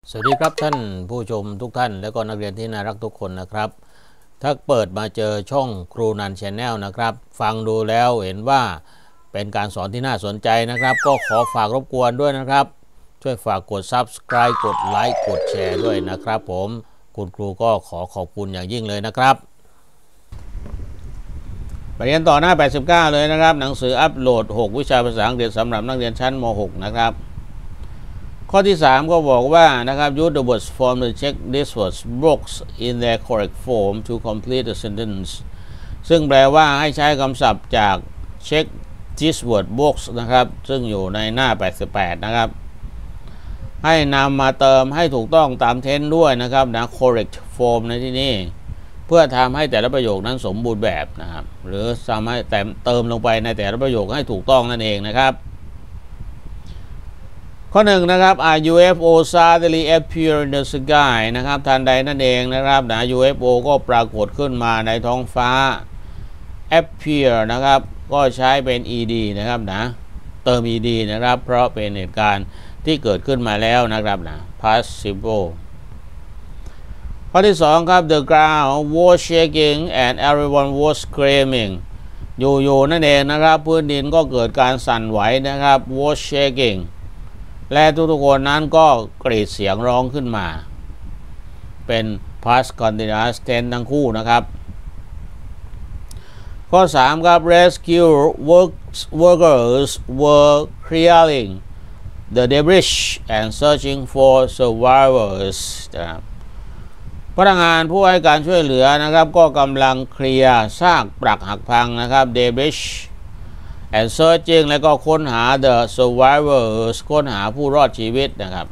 สวัสดีครับท่านผู้ชมทุกท่านและก็นักเรียนที่น่ารักทุกคนนะครับถ้าเปิดมาเจอช่องครูนันแชนแนลนะครับฟังดูแล้วเห็นว่าเป็นการสอนที่น่าสนใจนะครับก็ขอฝากรบกวนด้วยนะครับช่วยฝากกด Subscribe กดไลค์กดแชร์ด้วยนะครับผมคุณครูก็ขอบคุณอย่างยิ่งเลยนะครับไปเรียนต่อหน้า89เลยนะครับหนังสืออัปโหลด6วิชาภาษาอังกฤษสำหรับนักเรียนชั้นม.6 นะครับข้อที่3ก็บอกว่านะครับ use the words from the check this words box in their correct form to complete the sentence ซึ่งแปลว่าให้ใช้คำศัพท์จาก check this word box นะครับซึ่งอยู่ในหน้า88นะครับให้นำมาเติมให้ถูกต้องตาม tense ด้วยนะครับนะ correct form ในที่นี้เพื่อทำให้แต่ละประโยคนั้นสมบูรณ์แบบนะครับหรือทำให้เติมลงไปในแต่ละประโยคให้ถูกต้องนั่นเองนะครับข้อ1นะครับ UFO suddenly appear in the sky นะครับทันใดนั่นเองนะครับนะ UFO ก็ปรากฏขึ้นมาในท้องฟ้า appear นะครับก็ใช้เป็น ed นะครับนะเติม ed นะครับเพราะเป็นเหตุการณ์ที่เกิดขึ้นมาแล้วนะครับนะ past simple ข้อที่2ครับ the ground was shaking and everyone was screaming อยู่นั่นเองนะครับพื้นดินก็เกิดการสั่นไหวนะครับ was shakingและทุกคนนั้นก็กรีดเสียงร้องขึ้นมาเป็น past continuous tense ทั้งคู่นะครับข้อ3ครับ rescue workers were clearing the debris and searching for survivors นะครับพนักงานผู้ให้การช่วยเหลือนะครับก็กำลังเคลียร์ซากปรักหักพังนะครับ debris and searching แล้วก็ค้นหา the survivors ค้นหาผู้รอดชีวิตนะครับ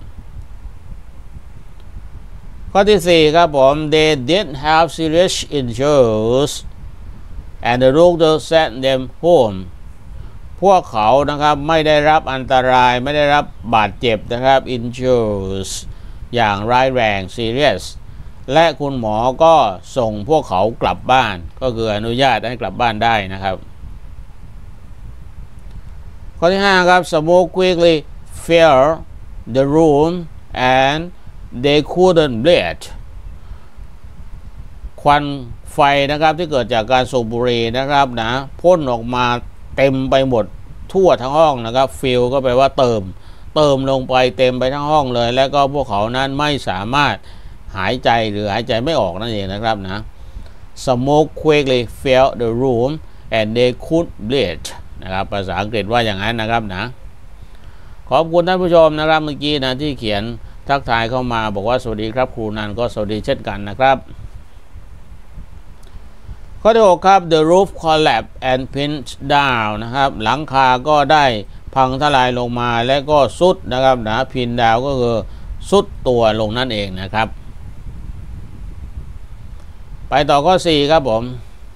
ข้อที่4ครับผม they didn't have serious injuries and the doctor sent them home พวกเขานะครับไม่ได้รับอันตรายไม่ได้รับบาดเจ็บนะครับ injuries อย่างร้ายแรง serious และคุณหมอก็ส่งพวกเขากลับบ้านก็คืออนุญาตให้กลับบ้านได้นะครับข้อที่5ครับ smoke quickly filled the room and they couldn't breathe ควันไฟนะครับที่เกิดจากการสูบบุหรี่นะครับนะพ่นออกมาเต็มไปหมดทั่วทั้งห้องนะครับ fill ก็แปลว่าเติมลงไปเต็มไปทั้งห้องเลยแล้วก็พวกเขานั้นไม่สามารถหายใจหรือหายใจไม่ออกนั่นเองนะครับนะ smoke quickly filled the room and they couldn't breatheนะครับภาษาอังกฤษว่าอย่างนั้นนะครับนะขอบคุณท่านผู้ชมนะครับเมื่อกี้นะที่เขียนทักทายเข้ามาบอกว่าสวัสดีครับครูนันก็สวัสดีเช่นกันนะครับข้อที่6ครับ the roof collapsed and pinned down นะครับหลังคาก็ได้พังทลายลงมาและก็สุดนะครับนะ pin down ก็คือสุดตัวลงนั่นเองนะครับไปต่อข้อ4ครับผม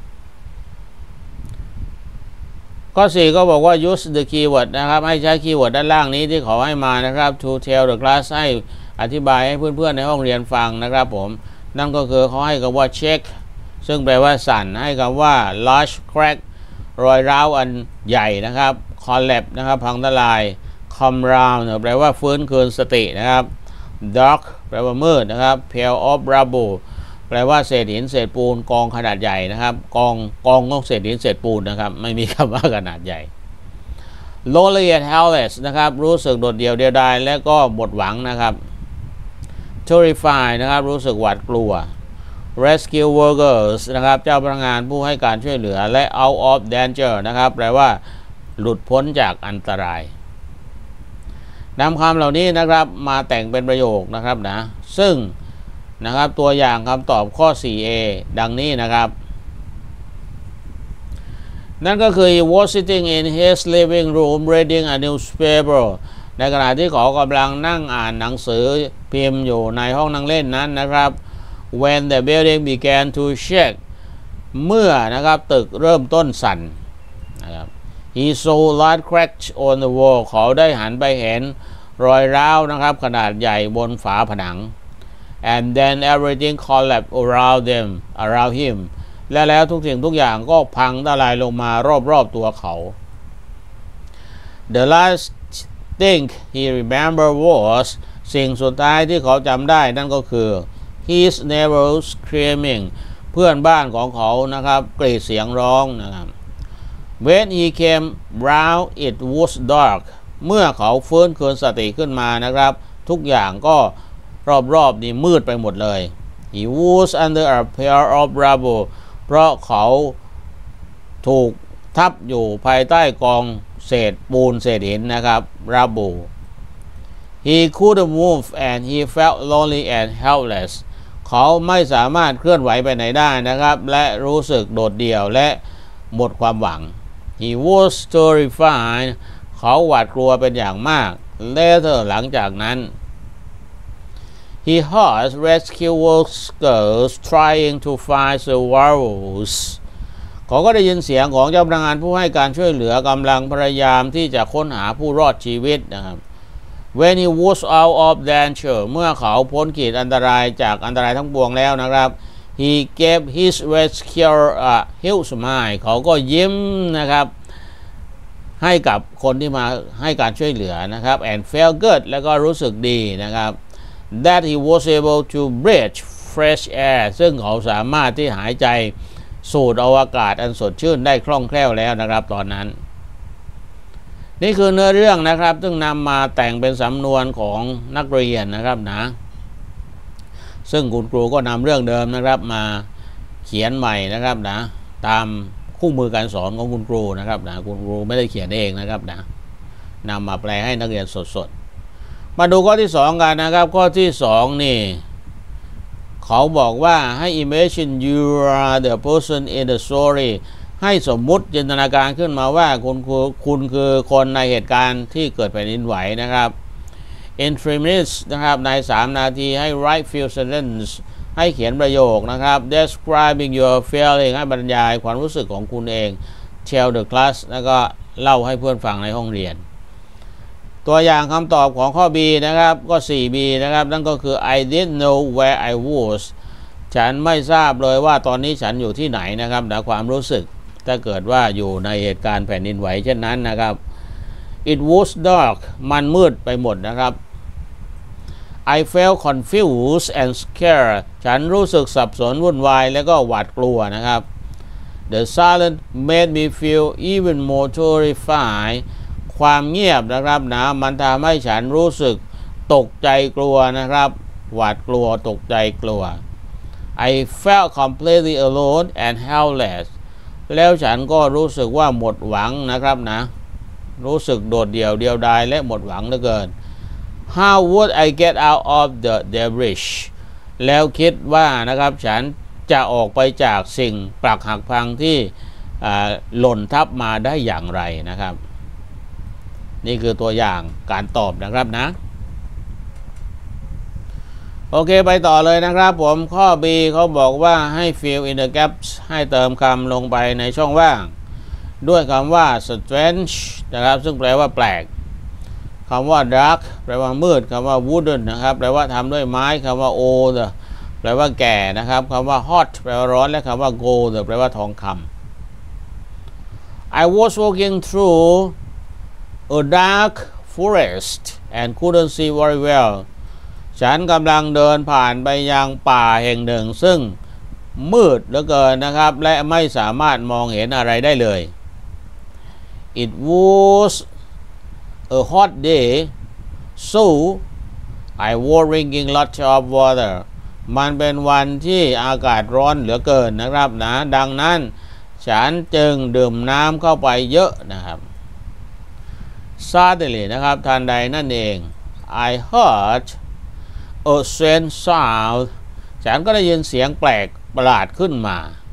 ข้อ4ก็บอกว่า use the keyword นะครับให้ใช้คีย์เวิร์ดด้านล่างนี้ที่ขอให้มานะครับ to tell the class ให้อธิบายให้เพื่อนๆในห้องเรียนฟังนะครับผมนั่นก็คือเขาให้คำว่า check ซึ่งแปลว่าสั่นให้คำว่า large crack รอยร้าวอันใหญ่นะครับ collapse นะครับพังทลาย come round แปลว่าฟื้นคืนสตินะครับ dark แปลว่ามืดนะครับ pile of rubbleแปลว่าเศษหินเศษปูนกองขนาดใหญ่นะครับกองของเศษหินเศษปูนนะครับไม่มีคำว่าขนาดใหญ่ lonely and helpless นะครับรู้สึกโดดเดี่ยวเดียวดายและก็หมดหวังนะครับ terrified นะครับรู้สึกหวาดกลัว rescue workers นะครับเจ้าพนักงานผู้ให้การช่วยเหลือและ out of danger นะครับแปลว่าหลุดพ้นจากอันตรายนำคำเหล่านี้นะครับมาแต่งเป็นประโยคนะครับนะซึ่งนะครับตัวอย่างคำตอบข้อ 4a ดังนี้นะครับนั่นก็คือ he was sitting in his living room reading a newspaper ในขณะที่เขากำลังนั่งอ่านหนังสือพิมพ์อยู่ในห้องนั่งเล่นนั้นนะครับ when the building began to shake เมื่อนะครับตึกเริ่มต้นสั่นนะครับ he saw large cracks on the wall เขาได้หันไปเห็นรอยร้าวนะครับขนาดใหญ่บนฝาผนังand then everything collapsed around him แล้วทุกสิ่งทุกอย่างก็พังทลายลงมารอบๆตัวเขา The last thing he remembered was สิ่งสุดท้ายที่เขาจำได้นั่นก็คือ his neighbors screaming เพื่อนบ้านของเขานะครับกรีดเสียงร้องนะครับ when he came round it was dark เมื่อเขาฟื้นคืนสติขึ้นมานะครับทุกอย่างก็รอบๆนี่มืดไปหมดเลย he was under a pair of rubble เพราะเขาถูกทับอยู่ภายใต้กองเศษปูนเศษหินนะครับ rubble he couldn't move and he felt lonely and helpless เขาไม่สามารถเคลื่อนไหวไปไหนได้นะครับและรู้สึกโดดเดี่ยวและหมดความหวัง he was terrified เขาหวาดกลัวเป็นอย่างมาก later หลังจากนั้น he heard rescue workers trying to find survivors เขาก็ได้ยินเสียงของเจ้าพนักงานผู้ให้การช่วยเหลือกำลังพยายามที่จะค้นหาผู้รอดชีวิตนะครับ when he was out of danger เมื่อเขาพ้นขีดอันตรายจากอันตรายทั้งปวงแล้วนะครับ he gave his rescuer a huge smile เขาก็ยิ้มนะครับให้กับคนที่มาให้การช่วยเหลือนะครับ and felt good แล้วก็รู้สึกดีนะครับ that he was able to breathe fresh air ซึ่งเขาสามารถที่หายใจสูดอวกาศอันสดชื่นได้คล่องแคล่วแล้วนะครับตอนนั้นนี่คือเนื้อเรื่องนะครับซึ่งนำมาแต่งเป็นสำนวนของนักเรียนนะครับนะซึ่งคุณครูก็นำเรื่องเดิมนะครับมาเขียนใหม่นะครับนะตามคู่มือการสอนของคุณครูนะครับนะคุณครูไม่ได้เขียนเองนะครับนะนำมาแปลให้นักเรียนสดๆมาดูข้อที่2กันนะครับข้อที่2นี่เขาบอกว่าให้ imagine you are the person in the story ให้สมมุติจินตนาการขึ้นมาว่าคุณคือคนในเหตุการณ์ที่เกิดแผ่นดินไหวนะครับ in 3 minutes นะครับใน3นาทีให้ write few sentences ให้เขียนประโยคนะครับ describing your feeling ให้บรรยายความรู้สึกของคุณเอง tell the class แล้วก็เล่าให้เพื่อนฟังในห้องเรียนตัวอย่างคำตอบของข้อ B นะครับก็ 4B นะครับนั่นก็คือ I didn't know where I was ฉันไม่ทราบเลยว่าตอนนี้ฉันอยู่ที่ไหนนะครับนะความรู้สึกถ้าเกิดว่าอยู่ในเหตุการณ์แผ่นดินไหวเช่นนั้นนะครับ It was dark มันมืดไปหมดนะครับ I felt confused and scared ฉันรู้สึกสับสนวุ่นวายและก็หวาดกลัวนะครับ The silence made me feel even more terrified ความเงียบนะครับนะมันทำให้ฉันรู้สึกตกใจกลัวนะครับหวาดกลัวตกใจกลัว I felt completely alone and helpless แล้วฉันก็รู้สึกว่าหมดหวังนะครับนะรู้สึกโดดเดี่ยวเดียวดายและหมดหวังเหลือเกิน How would I get out of the debris แล้วคิดว่านะครับฉันจะออกไปจากสิ่งปรักหักพังที่หล่นทับมาได้อย่างไรนะครับนี่คือตัวอย่างการตอบนะครับนะโอเคไปต่อเลยนะครับผมข้อ B เขาบอกว่าให้ fill in the gaps ให้เติมคำลงไปในช่องว่างด้วยคำว่า strange นะครับซึ่งแปลว่าแปลกคำว่า dark แปลว่ามืดคำว่า wooden นะครับแปลว่าทำด้วยไม้คำว่า old แปลว่าแก่นะครับคำว่า hot แปลว่าร้อนและคำว่า gold แปลว่าทองคำ I was walking through a dark forest and couldn't see very well ฉันกำลังเดินผ่านไปยังป่าแห่งหนึ่งซึ่งมืดเหลือเกินนะครับและไม่สามารถมองเห็นอะไรได้เลย It was a hot day so I was drinking lots of water มันเป็นวันที่อากาศร้อนเหลือเกินนะครับนะดังนั้นฉันจึงดื่มน้ำเข้าไปเยอะนะครับ Suddenly นะครับทันใดนั่นเอง I heard a strange sound ฉันก็ได้ยินเสียงแปลกประหลาดขึ้นมา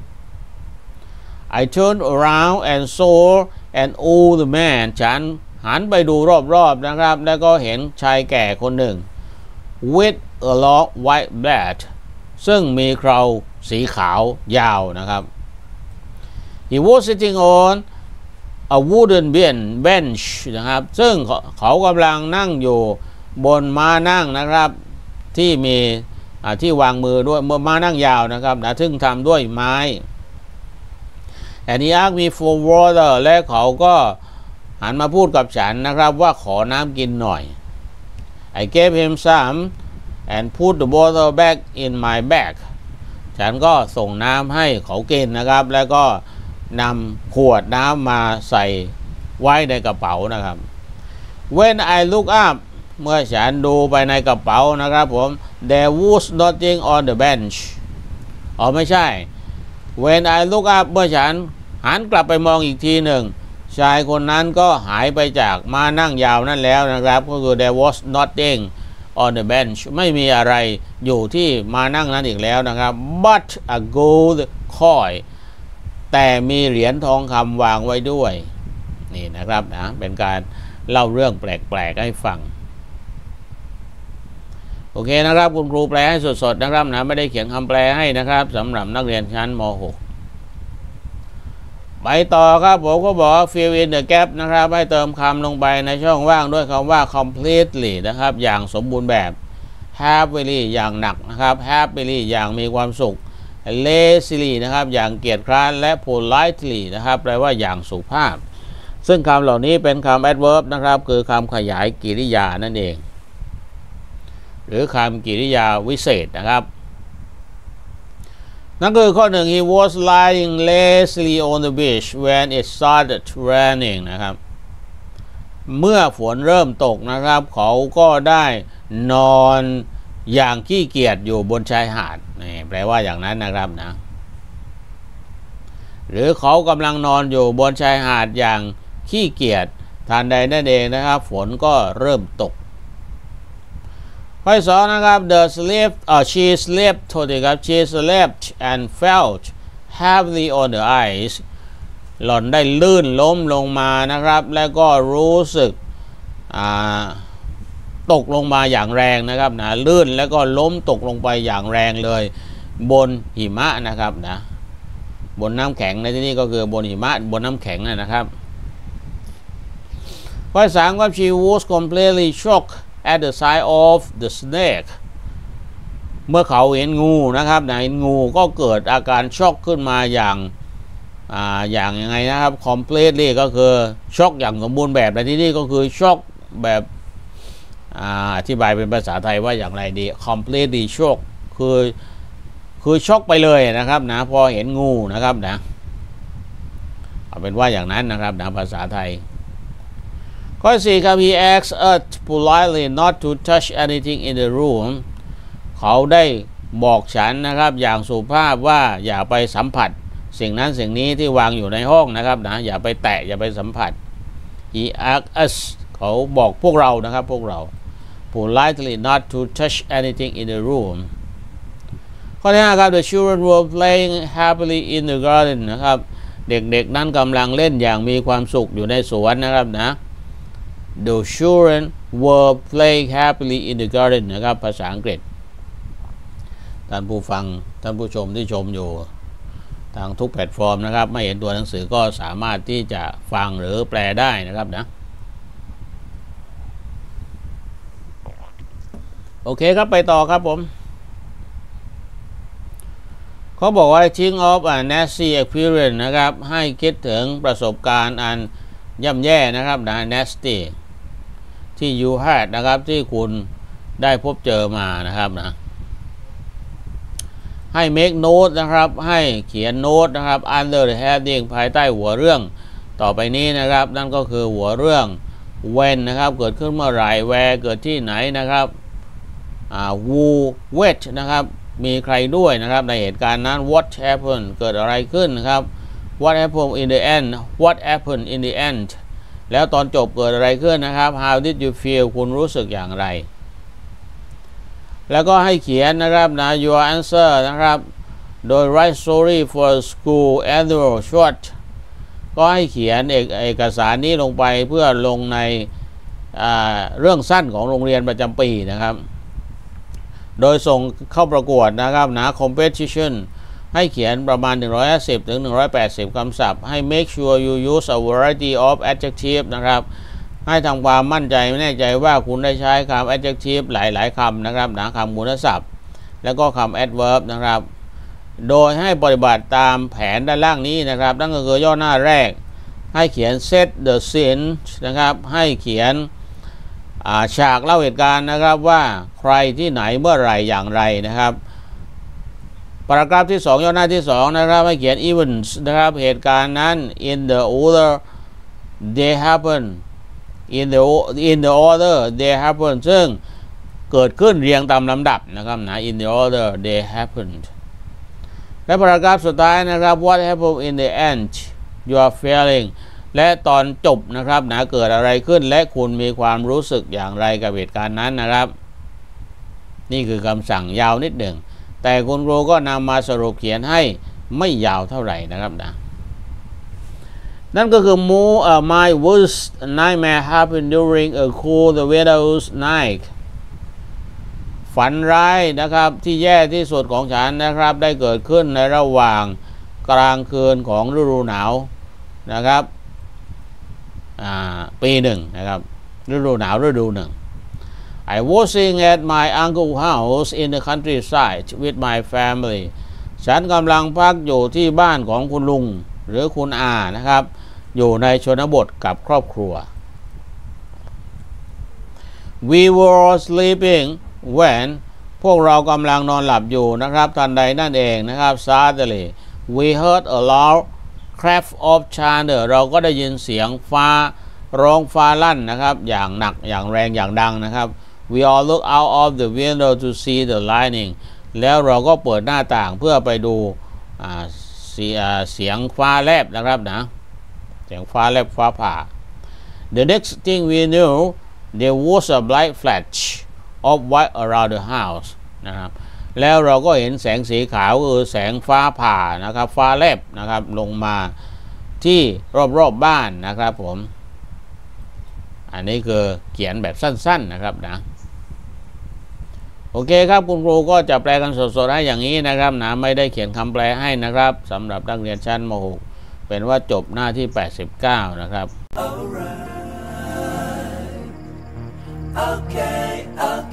I turned around and saw an old man ฉันหันไปดูรอบๆนะครับแล้วก็เห็นชายแก่คนหนึ่ง with a long white beard ซึ่งมีเคราสีขาวยาวนะครับ He was sitting on a wooden bench นะครับซึ่งเขากำลังนั่งอยู่บนม้านั่งนะครับที่มีที่วางมือด้วยม้านั่งยาวนะครับนะซึ่งทำด้วยไม้ And he asked me for water และเขาก็หันมาพูดกับฉันนะครับว่าขอน้ำกินหน่อย I gave him some and put the bottle back in my bag ฉันก็ส่งน้ำให้เขากินนะครับแล้วก็นำขวดน้ำมาใส่ไว้ในกระเป๋านะครับ When I look up เมื่อฉันดูไปในกระเป๋านะครับผม there was nothing on the bench ไม่ใช่ When I look up เมื่อฉันหันกลับไปมองอีกทีหนึ่งชายคนนั้นก็หายไปจากมานั่งยาวนั่นแล้วนะครับก็คือ there was nothing on the bench ไม่มีอะไรอยู่ที่มานั่งนั้นอีกแล้วนะครับ but a gold coin แต่มีเหรียญทองคำวางไว้ด้วยนี่นะครับนะเป็นการเล่าเรื่องแปลกๆให้ฟังโอเคนะครับคุณครูแปลให้สดๆนะครับนะไม่ได้เขียนคำแปลให้นะครับสำหรับนักเรียนชั้นม.6 ไปต่อครับผมก็บอก fill in the gap นะครับให้เติมคำลงไปในช่องว่างด้วยคำว่า completely นะครับอย่างสมบูรณ์แบบ happily อย่างหนักนะครับ happily อย่างมีความสุข lazily นะครับอย่างเกียจคร้านและ politely นะครับแปลว่าอย่างสุภาพซึ่งคำเหล่านี้เป็นคำ adverb นะครับคือคำขยายกริยานั่นเองหรือคำกริยาวิเศษนะครับนั่นคือข้อหนึ่ง he was lying lazily on the beach when it started raining นะครับเมื่อฝนเริ่มตกนะครับเขาก็ได้นอนอย่างขี้เกียจอยู่บนชายหาดนี่แปลว่าอย่างนั้นนะครับนะหรือเขากำลังนอนอยู่บนชายหาดอย่างขี้เกียจทันใดนั่นเองนะครับฝนก็เริ่มตกข้อสองนะครับ she slept โทษทีครับ she slept and felt heavily on the ice หล่อนได้ลื่นล้มลงมานะครับแล้วก็รู้สึกตกลงมาอย่างแรงนะครับนะลื่นแล้วก็ล้มตกลงไปอย่างแรงเลยบนหิมะนะครับนะบนน้ำแข็งในที่นี้ก็คือบนหิมะบนน้ำแข็งนะครับข้อสามครับ she was completely shocked at the sight of the snake เมื่อเขาเห็นงูนะครับเห็นงูก็เกิดอาการช็อกขึ้นมาอย่างยังไงนะครับ completely ก็คือช็อกอย่างสมบูรณ์แบบในที่นี้ก็คือช็อกแบบอธิบายเป็นภาษาไทยว่าอย่างไรดี completely shock คือช็อกไปเลยนะครับนะพอเห็นงูนะครับนะเอาเป็นว่าอย่างนั้นนะครับนะภาษาไทยข้อ4ครับ he asked us politely not to touch anything in the room เขาได้บอกฉันนะครับอย่างสุภาพว่าอย่าไปสัมผัสสิ่งนั้นสิ่งนี้ที่วางอยู่ในห้องนะครับนะอย่าไปแตะอย่าไปสัมผัส he asked us เขาบอกพวกเรานะครับพวกเรา politely not to touch anything in the room ข้อที่5ครับ the children were playing happily in the garden นะครับเด็กๆนั้นกำลังเล่นอย่างมีความสุขอยู่ในสวนนะครับนะThe children were playing happily in the garden นะครับภาษาอังกฤษท่านผู้ฟังท่านผู้ชมที่ชมอยู่ทางทุกแพลตฟอร์มนะครับไม่เห็นตัวหนังสือก็สามารถที่จะฟังหรือแปลได้นะครับนะโอเคครับไปต่อครับผมเขาบอกว่า think of a nasty experience นะครับให้คิดถึงประสบการณ์อันย่ำแย่นะครับนะ nastyที่ you had นะครับที่คุณได้พบเจอมานะครับนะให้ make note นะครับให้เขียนโน้ตนะครับ under the heading ภายใต้หัวเรื่องต่อไปนี้นะครับนั่นก็คือหัวเรื่อง when นะครับเกิดขึ้นเมื่อไหร่ where เกิดที่ไหนนะครับwho which นะครับมีใครด้วยนะครับในเหตุการณ์นั้น what happened เกิดอะไรขึ้นนะครับ what happened in the end what happened in the end แล้วตอนจบเกิดอะไรขึ้นนะครับ how did you feel คุณรู้สึกอย่างไรแล้วก็ให้เขียนนะครับนะ your answer นะครับโดย write story for school annual short ก็ให้เขียนเอกสารนี้ลงไปเพื่อลงในเรื่องสั้นของโรงเรียนประจำปีนะครับโดยส่งเข้าประกวดนะครับนะ competition ให้เขียนประมาณ150 ถึง 180 คำศัพท์ให้ make sure you use a variety of adjective นะครับให้ทำความมั่นใจไม่แน่ใจว่าคุณได้ใช้คำ adjective หลายๆคำนะครับนะคำคุณศัพท์แล้วก็คำ adverb นะครับโดยให้ปฏิบัติตามแผนด้านล่างนี้นะครับนั่นก็คือย่อหน้าแรกให้เขียน set the scene นะครับให้เขียนฉากเล่าเหตุการณ์นะครับว่าใครที่ไหนเมื่อไหร่อย่างไรนะครับปารา graph ที่2ย่อหน้าที่2นะครับให้เขียน events นะครับเหตุการณ์นั้น in the order they happen in the order they happen ซึ่งเกิดขึ้นเรียงตามลำดับนะครับนะ in the order they happened และปารา graph สุดท้ายนะครับ what happened in the end you are feeling และตอนจบนะครับนะเกิดอะไรขึ้นและคุณมีความรู้สึกอย่างไรกับเหตุการณ์นั้นนะครับนี่คือคำสั่งยาวนิดหนึ่งแต่คุณครูก็นำมาสรุปเขียนให้ไม่ยาวเท่าไหร่นะครับนะนั่นก็คือ my worst nightmare happened during a cold winter's night ฝันร้ายนะครับที่แย่ที่สุดของฉันนะครับได้เกิดขึ้นในระหว่างกลางคืนของฤดูหนาวนะครับปีหนึ่งนะครับฤดูหนาวฤดูหนึ่งI was staying at my uncle's house in the countryside with my family ฉันกำลังพักอยู่ที่บ้านของคุณลุงหรือคุณอานะครับอยู่ในชนบทกับครอบครัว We were sleeping when พวกเรากำลังนอนหลับอยู่นะครับทันใดนั่นเองนะครับ Suddenly we heard a loud crash of thunder เราก็ได้ยินเสียงฟ้าร้องฟ้าลั่นนะครับอย่างหนักอย่างแรงอย่างดังนะครับ We all look out of the window to see the lightning แล้วเราก็เปิดหน้าต่างเพื่อไปดูเสียงฟ้าแลบนะครับนะเสียงฟ้าแลบฟ้าผ่า The next thing we knew there was a bright flash of white around the house นะครับแล้วเราก็เห็นแสงสีขาวคือแสงฟ้าผ่านะครับฟ้าแลบนะครับลงมาที่รอบบ้านนะครับผมอันนี้คือเขียนแบบสั้นๆนะครับนะโอเคครับคุณครูก็จะแปลกันสดๆให้อย่างนี้นะครับนะไม่ได้เขียนคำแปลให้นะครับสำหรับนักเรียนชั้นม.6 เป็นว่าจบหน้าที่89นะครับ Okay.